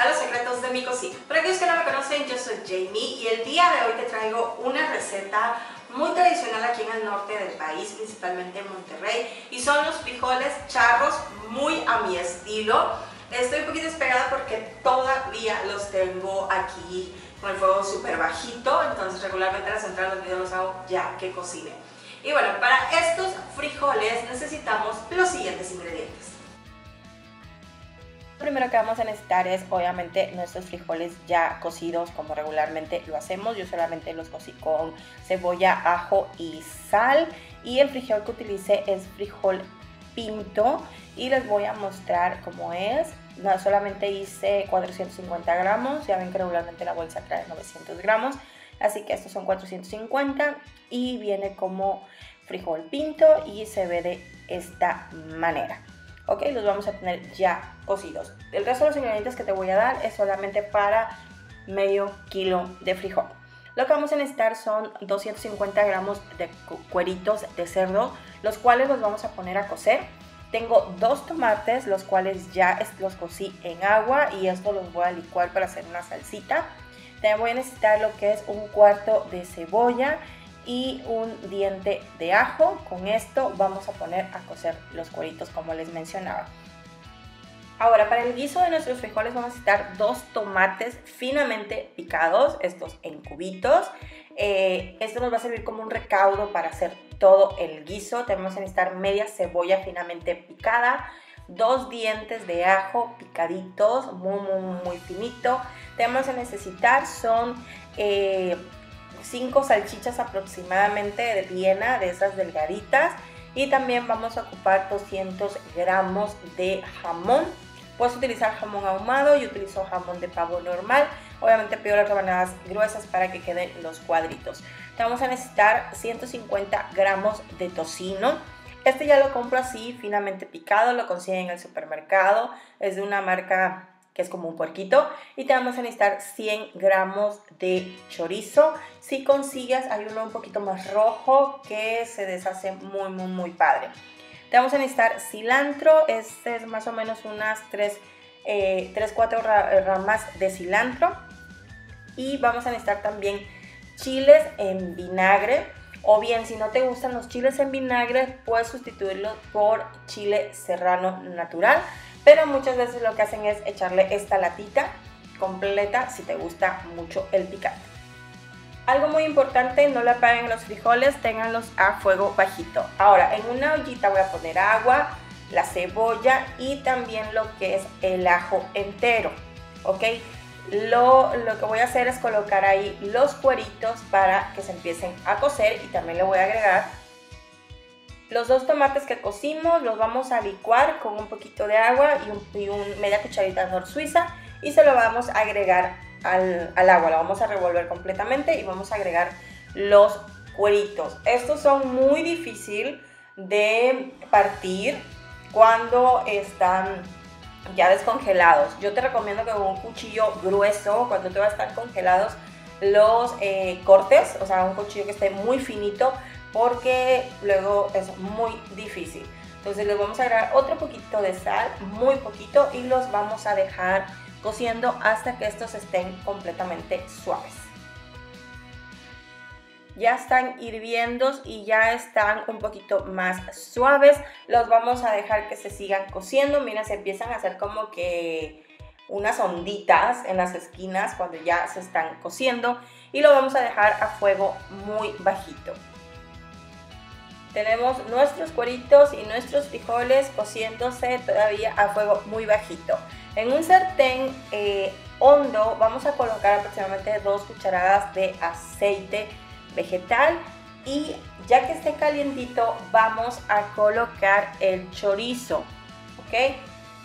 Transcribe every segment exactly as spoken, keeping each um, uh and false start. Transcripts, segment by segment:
a los secretos de mi cocina. Para aquellos que no me conocen, yo soy Jamie y el día de hoy te traigo una receta muy tradicional aquí en el norte del país, principalmente en Monterrey, y son los frijoles charros, muy a mi estilo. Estoy un poquito despegada porque todavía los tengo aquí con el fuego súper bajito, entonces regularmente a la central los videos los hago ya que cocine. Y bueno, para estos frijoles necesitamos los siguientes ingredientes. Lo primero que vamos a necesitar es obviamente nuestros frijoles ya cocidos como regularmente lo hacemos. Yo solamente los cocí con cebolla, ajo y sal, y el frijol que utilicé es frijol pinto y les voy a mostrar cómo es. No, solamente hice cuatrocientos cincuenta gramos, ya ven que regularmente la bolsa trae novecientos gramos, así que estos son cuatrocientos cincuenta y viene como frijol pinto y se ve de esta manera. Ok, los vamos a tener ya cocidos. El resto de los ingredientes que te voy a dar es solamente para medio kilo de frijol. Lo que vamos a necesitar son doscientos cincuenta gramos de cueritos de cerdo, los cuales los vamos a poner a cocer. Tengo dos tomates, los cuales ya los cocí en agua y esto los voy a licuar para hacer una salsita. También voy a necesitar lo que es un cuarto de cebolla y un diente de ajo. Con esto vamos a poner a cocer los cueritos como les mencionaba. Ahora, para el guiso de nuestros frijoles vamos a necesitar dos tomates finamente picados, estos en cubitos. Eh, esto nos va a servir como un recaudo para hacer todo el guiso. Tenemos que necesitar media cebolla finamente picada, dos dientes de ajo picaditos, muy muy muy finito. Tenemos que necesitar son eh, cinco salchichas aproximadamente de Viena, de esas delgaditas, y también vamos a ocupar doscientos gramos de jamón. Puedes utilizar jamón ahumado, yo utilizo jamón de pavo normal. Obviamente pido las rebanadas gruesas para que queden los cuadritos. Te vamos a necesitar ciento cincuenta gramos de tocino. Este ya lo compro así finamente picado, lo consiguen en el supermercado. Es de una marca que es como un puerquito. Y te vamos a necesitar cien gramos de chorizo. Si consigues, hay uno un poquito más rojo que se deshace muy muy muy padre. Te vamos a necesitar cilantro, este es más o menos unas tres cuatro ramas de cilantro. Y vamos a necesitar también chiles en vinagre, o bien si no te gustan los chiles en vinagre puedes sustituirlos por chile serrano natural, pero muchas veces lo que hacen es echarle esta latita completa si te gusta mucho el picante. Algo muy importante, no le apaguen los frijoles, ténganlos a fuego bajito. Ahora, en una ollita voy a poner agua, la cebolla y también lo que es el ajo entero, ¿ok? Lo, lo que voy a hacer es colocar ahí los cueritos para que se empiecen a cocer, y también le voy a agregar los dos tomates que cocimos. Los vamos a licuar con un poquito de agua y, un, y un, media cucharita de nor suiza, y se lo vamos a agregar al, al agua. Lo vamos a revolver completamente y vamos a agregar los cueritos. Estos son muy difíciles de partir cuando están ya descongelados. Yo te recomiendo que con un cuchillo grueso, cuando te va a estar congelados, los eh, cortes, o sea, un cuchillo que esté muy finito, porque luego es muy difícil. Entonces les vamos a agregar otro poquito de sal, muy poquito, y los vamos a dejar cociendo hasta que estos estén completamente suaves. Ya están hirviendo y ya están un poquito más suaves. Los vamos a dejar que se sigan cociendo. Mira, se empiezan a hacer como que unas onditas en las esquinas cuando ya se están cociendo, y lo vamos a dejar a fuego muy bajito. Tenemos nuestros cueritos y nuestros frijoles cociéndose todavía a fuego muy bajito. En un sartén eh, hondo vamos a colocar aproximadamente dos cucharadas de aceite vegetal, y ya que esté calientito vamos a colocar el chorizo, ¿ok?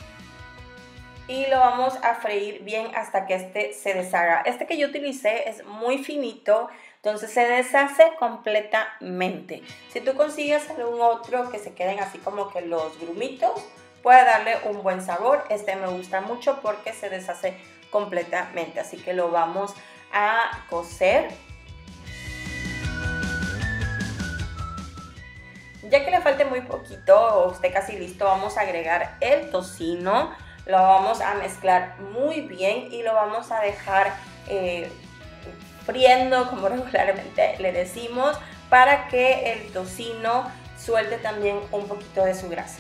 Y lo vamos a freír bien hasta que este se deshaga. Este que yo utilicé es muy finito, entonces se deshace completamente. Si tú consigues algún otro que se queden así como que los grumitos, puede darle un buen sabor. Este me gusta mucho porque se deshace completamente, así que lo vamos a cocer. Ya que le falte muy poquito o esté casi listo, vamos a agregar el tocino. Lo vamos a mezclar muy bien y lo vamos a dejar eh, friendo, como regularmente le decimos, para que el tocino suelte también un poquito de su grasa.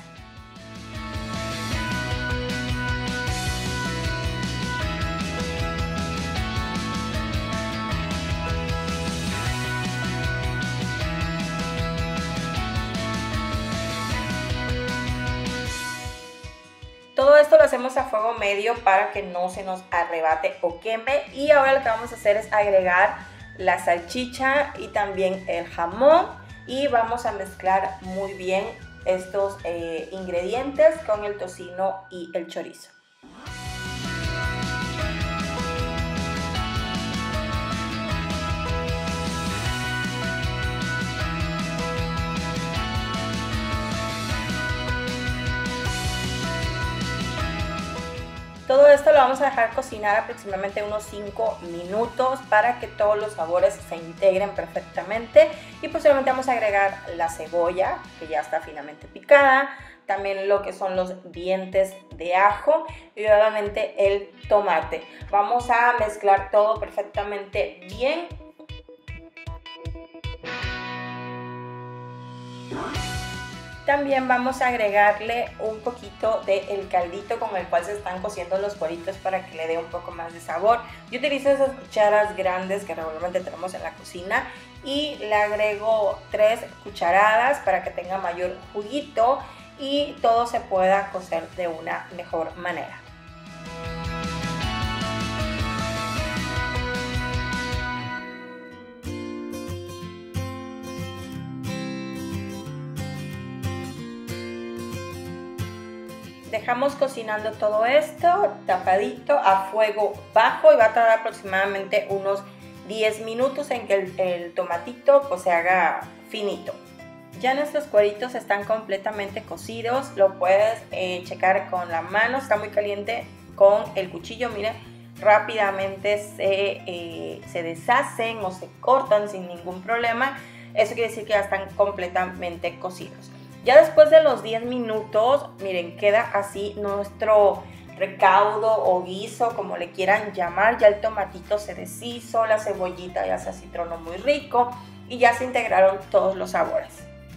Todo esto lo hacemos a fuego medio para que no se nos arrebate o queme. Y ahora lo que vamos a hacer es agregar la salchicha y también el jamón. Y vamos a mezclar muy bien estos eh, ingredientes con el tocino y el chorizo. Todo esto lo vamos a dejar cocinar aproximadamente unos cinco minutos para que todos los sabores se integren perfectamente. Y posteriormente vamos a agregar la cebolla, que ya está finamente picada, también lo que son los dientes de ajo y obviamente el tomate. Vamos a mezclar todo perfectamente bien. También vamos a agregarle un poquito del caldito con el cual se están cociendo los cueritos para que le dé un poco más de sabor. Yo utilizo esas cucharas grandes que regularmente tenemos en la cocina y le agrego tres cucharadas para que tenga mayor juguito y todo se pueda cocer de una mejor manera. Dejamos cocinando todo esto tapadito a fuego bajo y va a tardar aproximadamente unos diez minutos en que el, el tomatito pues se haga finito. Ya nuestros cueritos están completamente cocidos, lo puedes eh, checar con la mano, está muy caliente con el cuchillo, miren, rápidamente se, eh, se deshacen o se cortan sin ningún problema. Eso quiere decir que ya están completamente cocidos. Ya después de los diez minutos, miren, queda así nuestro recaudo o guiso, como le quieran llamar. Ya el tomatito se deshizo, la cebollita ya se acitronó muy rico y ya se integraron todos los sabores.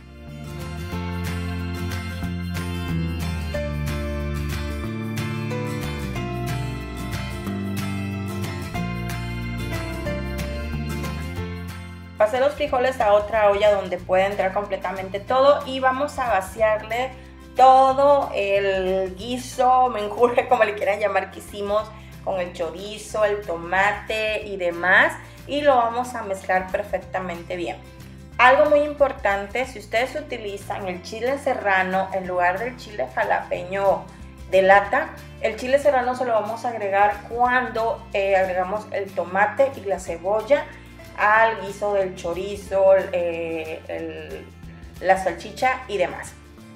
Pasé los frijoles a otra olla donde puede entrar completamente todo y vamos a vaciarle todo el guiso, menjurje, como le quieran llamar, que hicimos con el chorizo, el tomate y demás, y lo vamos a mezclar perfectamente bien. Algo muy importante, si ustedes utilizan el chile serrano en lugar del chile jalapeño de lata, el chile serrano se lo vamos a agregar cuando eh, agregamos el tomate y la cebolla al guiso del chorizo, eh, el, la salchicha y demás.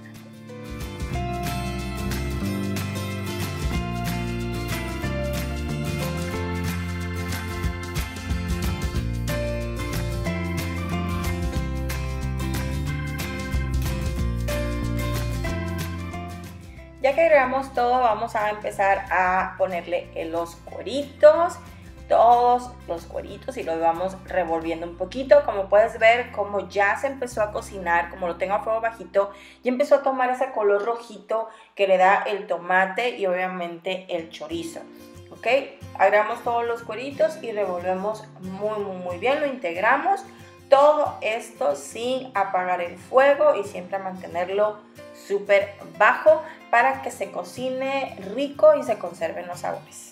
Ya que agregamos todo, vamos a empezar a ponerle los cueritos. Todos los cueritos y los vamos revolviendo un poquito. Como puedes ver, como ya se empezó a cocinar, como lo tengo a fuego bajito, ya empezó a tomar ese color rojito que le da el tomate y obviamente el chorizo. ¿Ok? Agregamos todos los cueritos y revolvemos muy muy muy bien, lo integramos. Todo esto sin apagar el fuego y siempre mantenerlo súper bajo para que se cocine rico y se conserven los sabores.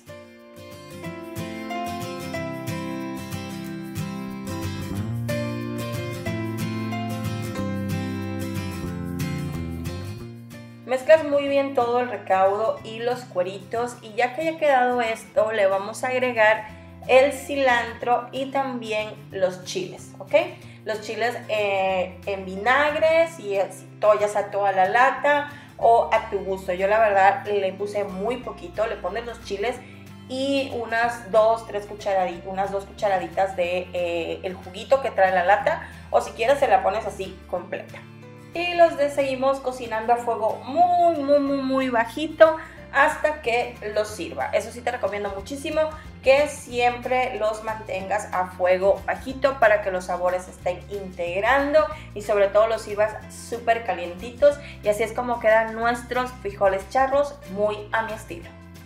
Mezclas muy bien todo el recaudo y los cueritos y ya que haya quedado esto le vamos a agregar el cilantro y también los chiles, ¿ok? Los chiles eh, en vinagre, si todo ya sea toda la lata o a tu gusto. Yo la verdad le puse muy poquito, le pones los chiles y unas dos, tres cucharaditas, unas dos cucharaditas de eh, el juguito que trae la lata o si quieres se la pones así completa. Y los de seguimos cocinando a fuego muy, muy, muy, muy bajito hasta que los sirva. Eso sí te recomiendo muchísimo que siempre los mantengas a fuego bajito para que los sabores se estén integrando y sobre todo los sirvas súper calientitos, y así es como quedan nuestros frijoles charros muy a mi estilo.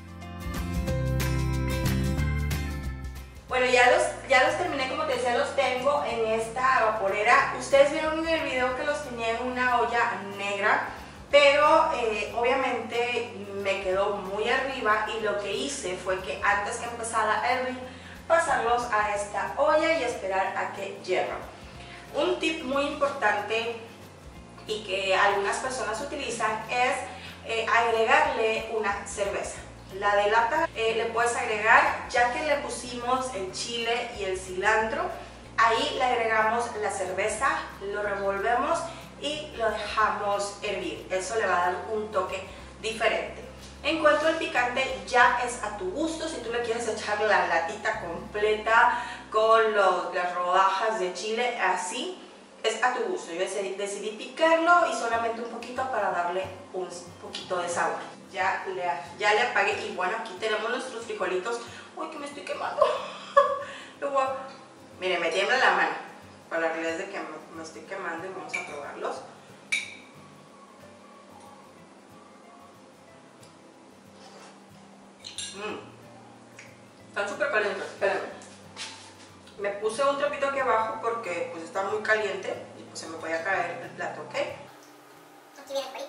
Bueno, ya los, ya los terminé, como te decía, los tengo en esta vaporera. Ustedes vieron en el video que los tenía en una olla negra, pero eh, obviamente me quedó muy arriba, y lo que hice fue que antes que empezara a hervir, pasarlos a esta olla y esperar a que hiervan. Un tip muy importante y que algunas personas utilizan es eh, agregarle una cerveza. La de lata eh, le puedes agregar, ya que le pusimos el chile y el cilantro, ahí le agregamos la cerveza, lo revolvemos y lo dejamos hervir. Eso le va a dar un toque diferente. En cuanto al picante, ya es a tu gusto. Si tú le quieres echar la latita completa con los, las rodajas de chile, así es a tu gusto. Yo decidí, decidí picarlo y solamente un poquito para darle un poquito de sabor. Ya le, ya le apagué, y bueno, aquí tenemos nuestros frijolitos. Uy, que me estoy quemando. Luego, miren, me tiembla la mano, para la realidad es de que me, me estoy quemando, y vamos a probarlos. Mm. Están súper calientes, espérenme. Me puse un trapito aquí abajo porque pues está muy caliente y pues se me puede caer el plato, ¿ok? Aquí viene el palito.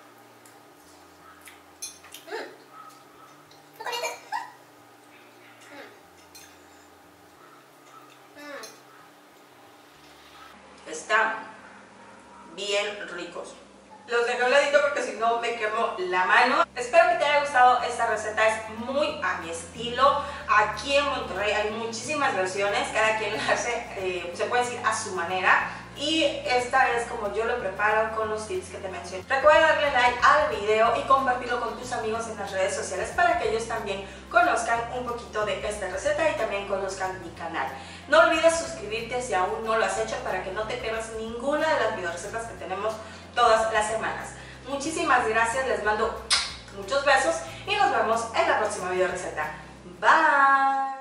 Están bien ricos. Los dejé a un ladito porque si no me quemo la mano. Espero que te haya gustado esta receta, es muy a mi estilo. Aquí en Monterrey hay muchísimas versiones, cada quien la hace, eh, se puede decir, a su manera. Y esta es como yo lo preparo con los tips que te mencioné. Recuerda darle like al video y compartirlo con tus amigos en las redes sociales para que ellos también conozcan un poquito de esta receta y también conozcan mi canal. No olvides suscribirte si aún no lo has hecho para que no te pierdas ninguna de las videorecetas que tenemos todas las semanas. Muchísimas gracias, les mando muchos besos y nos vemos en la próxima videoreceta. Bye.